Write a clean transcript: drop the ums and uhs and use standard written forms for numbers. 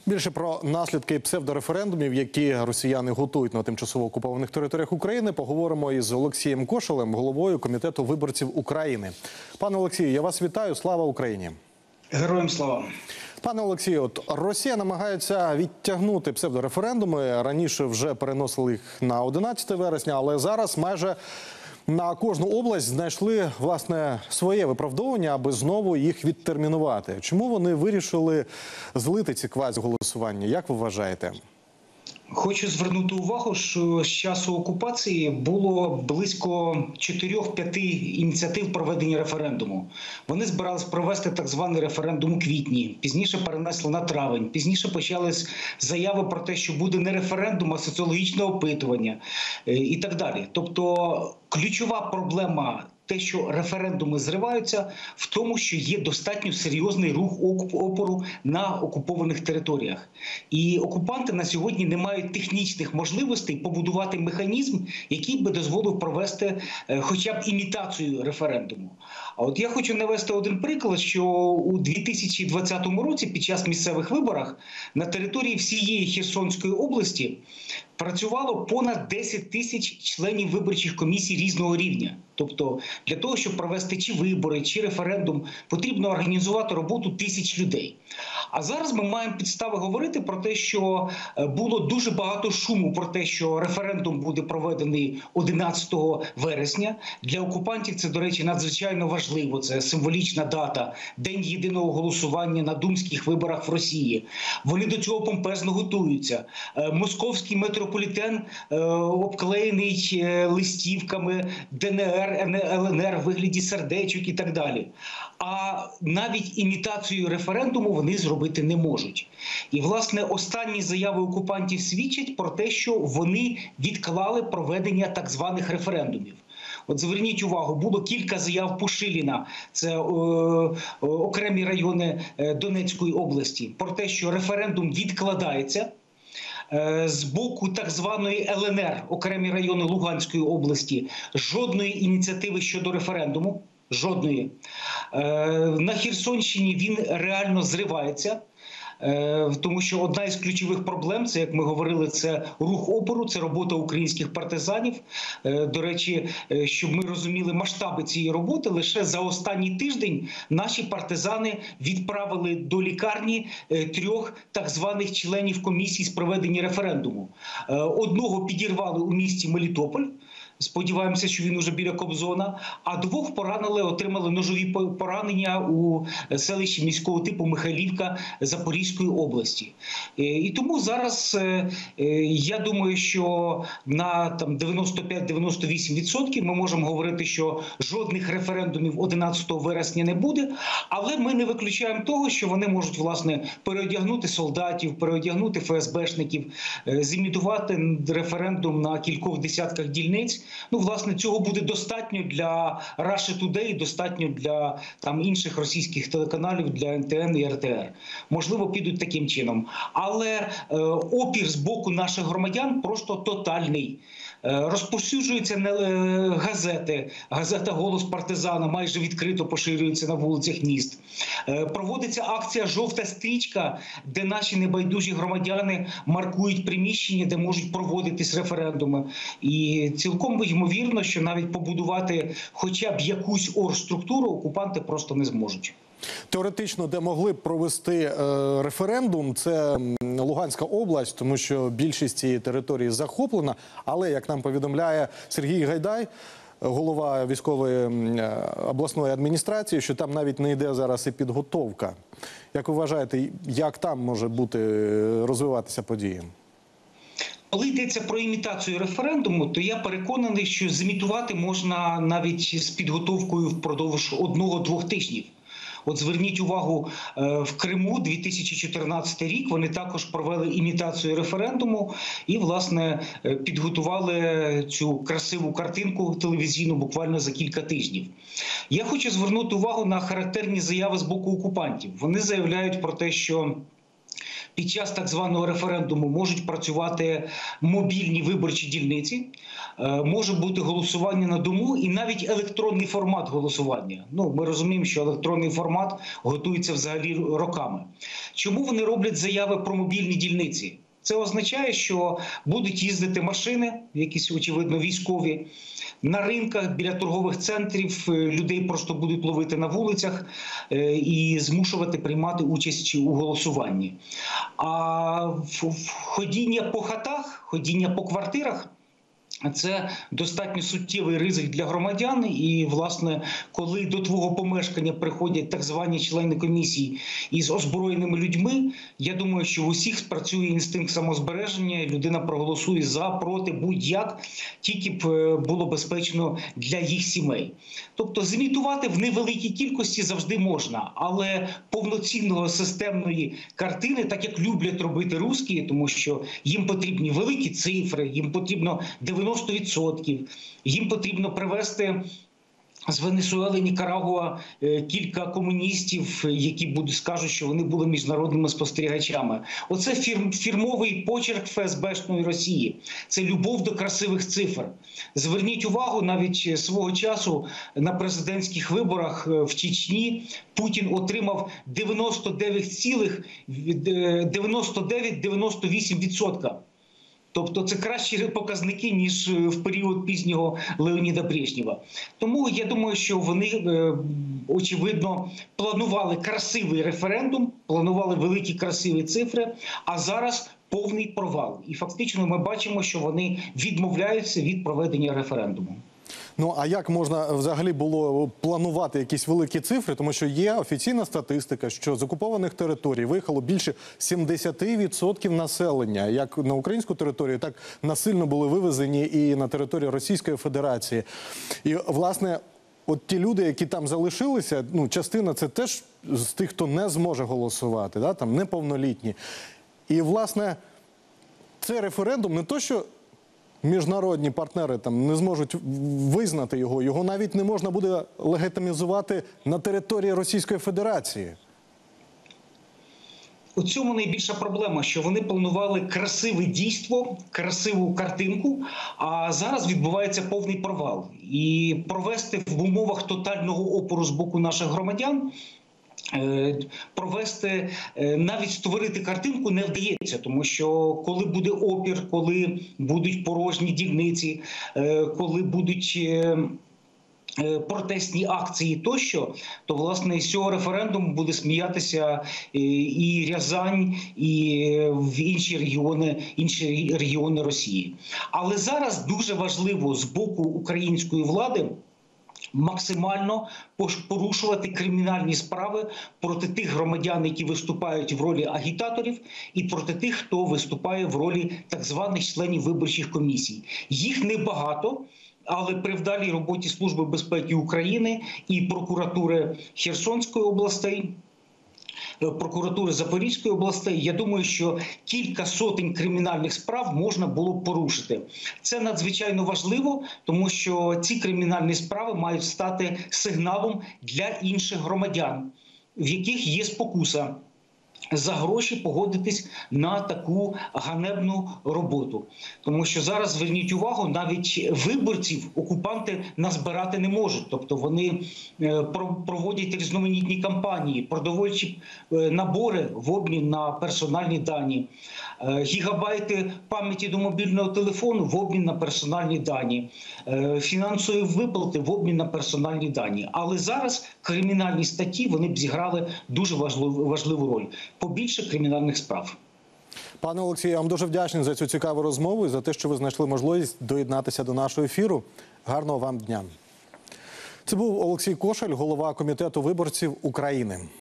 Більше про наслідки псевдореферендумів, які росіяни готують на тимчасово окупованих територіях України, поговоримо із Олексієм Кошелем, головою Комітету виборців України. Пане Олексію, я вас вітаю. Слава Україні! Героям слава! Пане Олексію, Росія намагається відтягнути псевдореферендуми. Раніше вже переносили їх на 11 вересня, але зараз майже на кожну область знайшли, власне, своє виправдовування, аби знову їх відтермінувати. Чому вони вирішили злити ці квазіголосування? Як ви вважаєте? Хочу звернути увагу, що з часу окупації було близько 4-5 ініціатив проведення референдуму. Вони збирались провести так званий референдум у квітні, пізніше перенесли на травень, пізніше почались заяви про те, що буде не референдум, а соціологічне опитування і так далі. Тобто ключова проблема – те, що референдуми зриваються, в тому, що є достатньо серйозний рух опору на окупованих територіях. І окупанти на сьогодні не мають технічних можливостей побудувати механізм, який би дозволив провести хоча б імітацію референдуму. А от я хочу навести один приклад, що у 2020 році під час місцевих виборів на території всієї Херсонської області працювало понад 10 тисяч членів виборчих комісій різного рівня. Тобто для того, щоб провести чи вибори, чи референдум, потрібно організувати роботу тисяч людей. А зараз ми маємо підстави говорити про те, що було дуже багато шуму про те, що референдум буде проведений 11 вересня. Для окупантів це, до речі, надзвичайно важливо. Це символічна дата, День єдиного голосування на думських виборах в Росії. Вони до цього помпезно готуються. Московський метрополітен обклеєний листівками ДНР, ЛНР в вигляді сердечок і так далі. А навіть імітацію референдуму вони зробити не можуть. І, власне, останні заяви окупантів свідчать про те, що вони відклали проведення так званих референдумів. От зверніть увагу, було кілька заяв Пушиліна, це окремі райони Донецької області, про те, що референдум відкладається. З боку так званої ЛНР, окремі райони Луганської області, жодної ініціативи щодо референдуму, жодної. На Херсонщині він реально зривається, тому що одна із ключових проблем, це, як ми говорили, це рух опору, це робота українських партизанів. До речі, щоб ми розуміли масштаби цієї роботи, лише за останній тиждень наші партизани відправили до лікарні 3 так званих членів комісії з проведення референдуму. Одного підірвали у місті Мелітополь, сподіваємося, що він уже біля Кобзона, а 2 поранили, отримали ножові поранення у селищі міського типу Михайлівка Запорізької області. І тому зараз я думаю, що на 95-98% ми можемо говорити, що жодних референдумів 11 вересня не буде, але ми не виключаємо того, що вони можуть, власне, переодягнути солдатів, переодягнути ФСБшників, зімітувати референдум на кількох десятках дільниць. Ну, власне, цього буде достатньо для Russia Today, достатньо для інших російських телеканалів, для НТН і РТР. Можливо, підуть таким чином. Але опір з боку наших громадян просто тотальний. Розповсюджуються газети. Газета «Голос партизана» майже відкрито поширюється на вулицях міст. Проводиться акція «Жовта стрічка», де наші небайдужі громадяни маркують приміщення, де можуть проводитись референдуми. І цілком ймовірно, що навіть побудувати хоча б якусь оргструктуру окупанти просто не зможуть. Теоретично, де могли б провести референдум, це Луганська область, тому що більшість цієї території захоплена. Але, як нам повідомляє Сергій Гайдай, голова військової обласної адміністрації, що там навіть не йде зараз і підготовка. Як ви вважаєте, як там може розвиватися події? Коли йдеться про імітацію референдуму, то я переконаний, що зімітувати можна навіть з підготовкою впродовж 1-2 тижнів. От зверніть увагу, в Криму 2014 рік вони також провели імітацію референдуму і, власне, підготували цю красиву картинку телевізійну буквально за кілька тижнів. Я хочу звернути увагу на характерні заяви з боку окупантів. Вони заявляють про те, що під час так званого референдуму можуть працювати мобільні виборчі дільниці, може бути голосування на дому і навіть електронний формат голосування. Ну, ми розуміємо, що електронний формат готується взагалі роками. Чому вони роблять заяви про мобільні дільниці? Це означає, що будуть їздити машини, якісь, очевидно, військові, на ринках, біля торгових центрів, людей просто будуть ловити на вулицях і змушувати приймати участь у голосуванні. А ходіння по хатах, ходіння по квартирах – це достатньо суттєвий ризик для громадян. І, власне, коли до твого помешкання приходять так звані члени комісії із озброєними людьми, я думаю, що в усіх спрацює інстинкт самозбереження, і людина проголосує за, проти, будь-як, тільки б було безпечно для їх сімей. Тобто зімітувати в невеликій кількості завжди можна, але повноцінної системної картини, так як люблять робити русські, тому що їм потрібні великі цифри, їм потрібно 90%, їм потрібно привести з Венесуели, Нікарагуа кілька комуністів, які скажуть, що вони були міжнародними спостерігачами. Оце фірмовий почерк ФСБшної Росії. Це любов до красивих цифр. Зверніть увагу, навіть свого часу на президентських виборах в Чечні Путін отримав 99,98%. Тобто це кращі показники, ніж в період пізнього Леоніда Брежнєва. Тому я думаю, що вони, очевидно, планували красивий референдум, планували великі красиві цифри, а зараз повний провал. І фактично ми бачимо, що вони відмовляються від проведення референдуму. Ну, а як можна взагалі було планувати якісь великі цифри? Тому що є офіційна статистика, що з окупованих територій виїхало більше 70% населення. Як на українську територію, так насильно були вивезені і на територію Російської Федерації. І, власне, от ті люди, які там залишилися, ну, частина це теж з тих, хто не зможе голосувати, да, там неповнолітні. І, власне, цей референдум не то, що міжнародні партнери там не зможуть визнати його навіть не можна буде легітимізувати на території Російської Федерації. У цьому найбільша проблема, що вони планували красиве дійство, красиву картинку, а зараз відбувається повний провал. І провести в умовах тотального опору з боку наших громадян, провести, навіть створити картинку не вдається, тому що коли буде опір, коли будуть порожні дільниці, коли будуть протестні акції тощо, то, власне, з цього референдуму буде сміятися і Рязань, і в інші регіони Росії. Але зараз дуже важливо з боку української влади максимально порушувати кримінальні справи проти тих громадян, які виступають в ролі агітаторів, і проти тих, хто виступає в ролі так званих членів виборчих комісій. Їх небагато, але при вдалій роботі Служби безпеки України і прокуратури Херсонської областей, прокуратури Запорізької областей, я думаю, що кілька сотень кримінальних справ можна було б порушити. Це надзвичайно важливо, тому що ці кримінальні справи мають стати сигналом для інших громадян, в яких є спокуса за гроші погодитись на таку ганебну роботу. Тому що зараз, зверніть увагу, навіть виборців окупанти назбирати не можуть. Тобто вони проводять різноманітні кампанії, продовольчі набори в обмін на персональні дані, гігабайти пам'яті до мобільного телефону в обмін на персональні дані, фінансові виплати в обмін на персональні дані. Але зараз кримінальні статті, вони б зіграли дуже важливу роль. Побільше кримінальних справ. Пане Олексію, я вам дуже вдячний за цю цікаву розмову і за те, що ви знайшли можливість доєднатися до нашого ефіру. Гарного вам дня. Це був Олексій Кошель, голова Комітету виборців України.